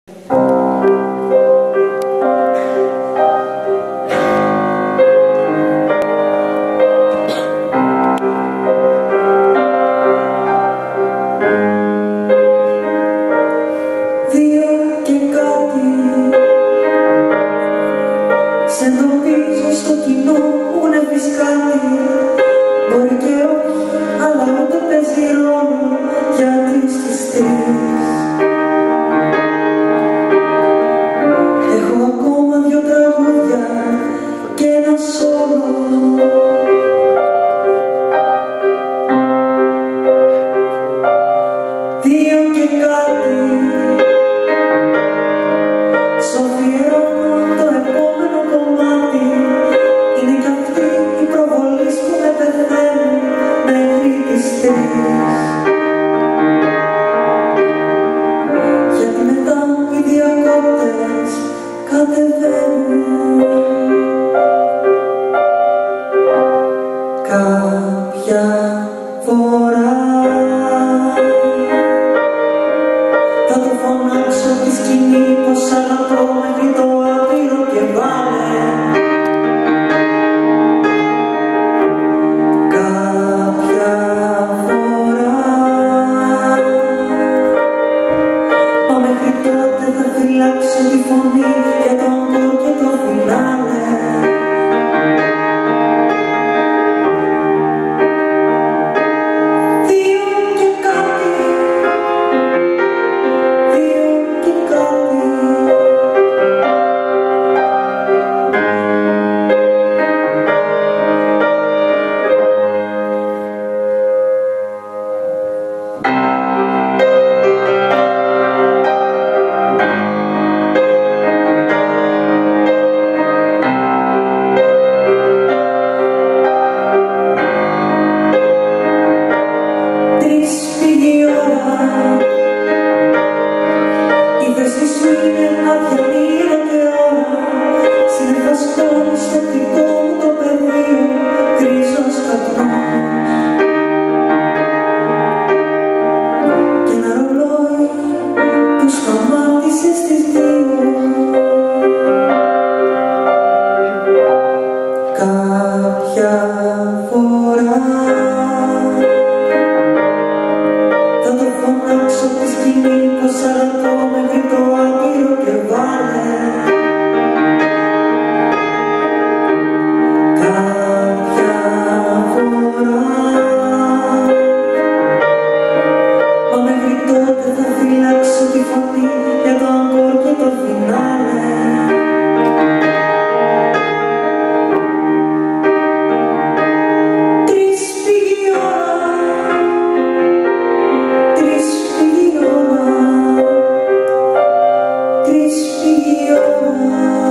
Σε εντοπίζω στο κοινό που νεύεις κάτι. Μπορεί και όχι, αλλά ούτε παίζει ρόλο, γιατί στις τρεις έχω ακόμα 2 τραγούδια και ένα σόλο. Δύο και κάτι σ' αφιερώνω το επόμενο κομμάτι. Είναι κι αυτή η προβολή που με πεθαίνει μέχρι τις 3. Γιατί μετά οι διακόπτες κατεβαίνουν. Κάποια φορά θα το φωνάξω τη σκηνή πως αγαπώ μέχρι το άπειρο και βάλε. Κάποια φορά, μα μέχρι τότε θα φυλάξω τη φωνή για το αγκόρ και το φινάλε. Είναι αδιανή εδώ και ώρα. Συνεχώς σκόνη στο δικό μου το πεδίο, γκρίζος καπνός και ένα ρολόι που σταμάτησε στις 2. Κάποια φορά θα το φωνάξω τη σκηνή πως αγαπώ μέχρι το άπειρο και βάλε. Κάποια φορά, μα μέχρι τότε θα φυλάξω τη φωνή για το αγκόρ και το φινάλε. Τρεις πήγε η ώρα.